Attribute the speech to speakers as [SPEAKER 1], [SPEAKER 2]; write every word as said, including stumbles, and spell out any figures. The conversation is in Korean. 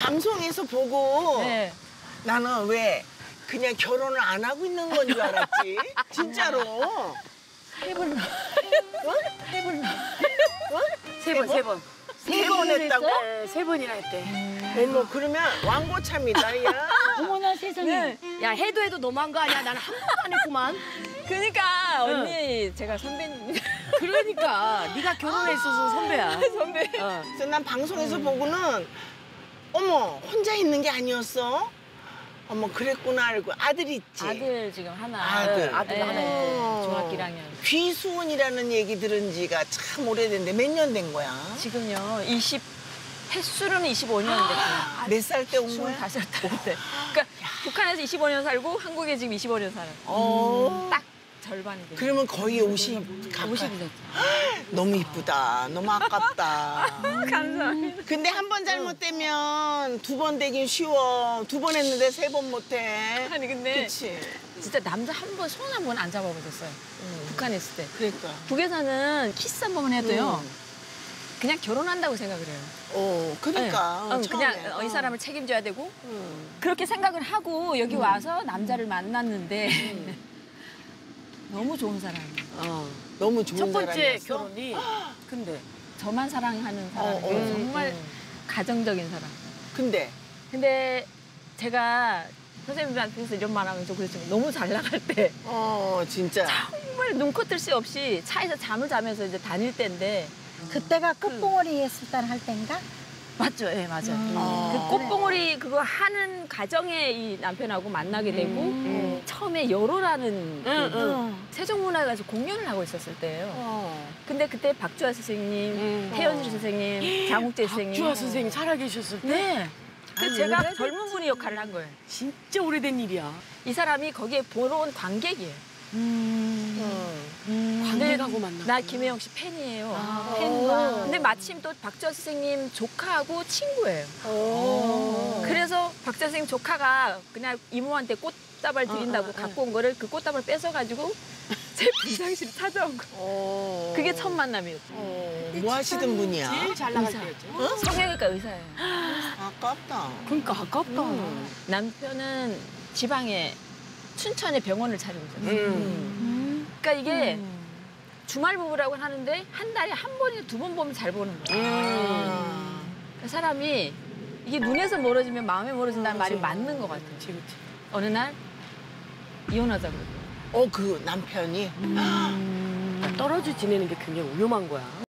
[SPEAKER 1] 방송에서 보고
[SPEAKER 2] 네.
[SPEAKER 1] 나는 왜 그냥 결혼을 안 하고 있는 건 줄 알았지. 진짜로.
[SPEAKER 2] 해볼라.
[SPEAKER 1] 어?
[SPEAKER 2] 해볼라.
[SPEAKER 1] 어?
[SPEAKER 3] 세 번, 세 번.
[SPEAKER 1] 세 번 했다고?
[SPEAKER 3] 네, 세 번이나 했대.
[SPEAKER 1] 어머, 그러면 왕고참이다, 야.
[SPEAKER 2] 어머나 세상에.
[SPEAKER 3] 야, 해도 해도 너무한 거 아니야? 나는 한 번도 안 했구만.
[SPEAKER 2] 그러니까 언니 제가 선배님.
[SPEAKER 3] 그러니까 네가 결혼해 있어서 선배야.
[SPEAKER 2] 선배.
[SPEAKER 3] 어.
[SPEAKER 1] 그래서 난 방송에서 보고는 어머, 혼자 있는 게 아니었어? 어머, 그랬구나 알고. 아들 있지?
[SPEAKER 2] 아들 지금 하나.
[SPEAKER 1] 아들.
[SPEAKER 3] 아들
[SPEAKER 2] 네,
[SPEAKER 3] 하나 있고.
[SPEAKER 2] 중학교 일 학년.
[SPEAKER 1] 귀수원이라는 얘기 들은 지가 참 오래됐는데 몇 년 된 거야?
[SPEAKER 2] 지금요 이십 횟수로는 이십오 년 됐고.
[SPEAKER 1] 몇 살 때 온 거야?
[SPEAKER 2] 스물다섯 살 때. 그러니까 북한에서 이십오 년 살고 한국에 지금 이십오 년 살아요.
[SPEAKER 1] 어.
[SPEAKER 2] 딱 절반이 돼요.
[SPEAKER 1] 그러면 거의 오십 가까이.
[SPEAKER 2] 오십이 됐죠.
[SPEAKER 1] 너무 이쁘다. 너무 아깝다.
[SPEAKER 2] 감사합니다.
[SPEAKER 1] 근데 한 번 잘못되면 두 번 되긴 쉬워. 두 번 했는데 세 번 못해.
[SPEAKER 2] 아니 근데
[SPEAKER 1] 그치?
[SPEAKER 2] 진짜 남자 한 번 손 한 번 안 잡아보셨어요. 북한에 있을 때.
[SPEAKER 1] 그러니까.
[SPEAKER 2] 북에서는 키스 한 번 해도요.
[SPEAKER 1] 음.
[SPEAKER 2] 그냥 결혼한다고 생각을 해요.
[SPEAKER 1] 어, 그러니까.
[SPEAKER 2] 네. 어,
[SPEAKER 1] 처음에.
[SPEAKER 2] 그냥 어, 이 사람을 책임져야 되고
[SPEAKER 1] 음.
[SPEAKER 2] 그렇게 생각을 하고 여기 와서 남자를 만났는데 너무 좋은 사람이에요.
[SPEAKER 1] 어, 너무 좋은
[SPEAKER 3] 첫 번째
[SPEAKER 1] 사람이었어?
[SPEAKER 3] 결혼이. 근데
[SPEAKER 2] 저만 사랑하는 사람이고
[SPEAKER 1] 어, 어,
[SPEAKER 2] 정말
[SPEAKER 1] 음.
[SPEAKER 2] 가정적인 사람.
[SPEAKER 1] 근데
[SPEAKER 2] 근데 제가 선생님한테서 이런 말 하면 좀 그랬지만 너무 잘 나갈 때
[SPEAKER 1] 어, 진짜.
[SPEAKER 2] 정말 눈코 뜰 새 없이 차에서 잠을 자면서 이제 다닐 때인데
[SPEAKER 4] 그때가 꽃봉오리 했을 때 할 때인가?
[SPEAKER 2] 맞죠? 예, 네, 맞아요.
[SPEAKER 1] 어.
[SPEAKER 2] 그 꽃봉오리 그거 하는 과정에 이 남편하고 만나게 되고
[SPEAKER 1] 음.
[SPEAKER 2] 처음에 여로라는 그
[SPEAKER 3] 응, 응.
[SPEAKER 4] 어.
[SPEAKER 2] 세종문화회관에서 공연을 하고 있었을 때예요.
[SPEAKER 1] 어.
[SPEAKER 2] 근데 그때 박주아 선생님,
[SPEAKER 3] 음.
[SPEAKER 2] 태연실 선생님, 장욱재 선생님.
[SPEAKER 3] 박주아 선생님 살아계셨을 때.
[SPEAKER 2] 네. 그
[SPEAKER 3] 아니,
[SPEAKER 2] 제가
[SPEAKER 3] 오래됐지.
[SPEAKER 2] 젊은 분이 역할을 한 거예요.
[SPEAKER 3] 진짜 오래된 일이야.
[SPEAKER 2] 이 사람이 거기에 보러 온 관객이에요.
[SPEAKER 1] 음.
[SPEAKER 3] 관객하고 만나.
[SPEAKER 2] 나 김혜영 씨 팬이에요.
[SPEAKER 4] 아,
[SPEAKER 1] 팬과.
[SPEAKER 2] 근데 마침 또 박주아 선생님 조카하고 친구예요.
[SPEAKER 1] 오.
[SPEAKER 2] 그래서 박주아 선생님 조카가 그냥 이모한테 꽃다발 드린다고
[SPEAKER 3] 어, 어, 어.
[SPEAKER 2] 갖고 온 거를 그 꽃다발 뺏어가지고 제 분장실에 찾아온 거.
[SPEAKER 1] 어.
[SPEAKER 2] 그게 첫 만남이었죠.
[SPEAKER 1] 어. 뭐 하시던 분이야?
[SPEAKER 3] 제일 잘 나갈
[SPEAKER 2] 의사.
[SPEAKER 3] 때였죠.
[SPEAKER 1] 어?
[SPEAKER 2] 성형외과 의사예요.
[SPEAKER 1] 아깝다.
[SPEAKER 3] 그러니까 아깝다.
[SPEAKER 1] 음.
[SPEAKER 2] 남편은 지방에 춘천에 병원을 차리고 있었어요.
[SPEAKER 1] 음.
[SPEAKER 2] 그러니까 이게 주말 부부라고 하는데 한 달에 한 번이나 두 번 보면 잘 보는 거예요.
[SPEAKER 1] 아.
[SPEAKER 2] 그 사람이 이게 눈에서 멀어지면 마음에 멀어진다는 말이 맞는 것 같아요.
[SPEAKER 3] 그렇지, 그렇지.
[SPEAKER 2] 어느 날 이혼하자고.
[SPEAKER 1] 어, 그 남편이?
[SPEAKER 3] 그러니까 떨어져 지내는 게 굉장히 위험한 거야.